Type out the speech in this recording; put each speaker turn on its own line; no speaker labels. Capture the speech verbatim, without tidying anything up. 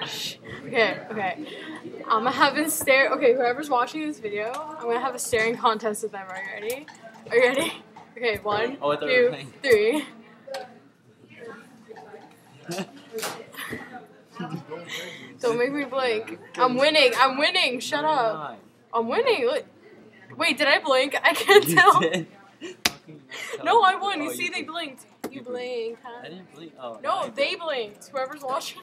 Okay, okay. I'm gonna have a stare. Okay, whoever's watching this video, I'm gonna have a staring contest with them. Are you ready? Are you ready? Okay, one,
Oh, I thought we were
two,
playing.
three. Don't make me blink. I'm winning. I'm winning. Shut up. I'm winning. Look. Wait, did I blink? I can't
You
tell.
did.
No, I won. You
Oh,
see,
you
they
blinked.
blinked. You blinked, huh?
I didn't blink. Oh.
No, they blinked. Whoever's watching.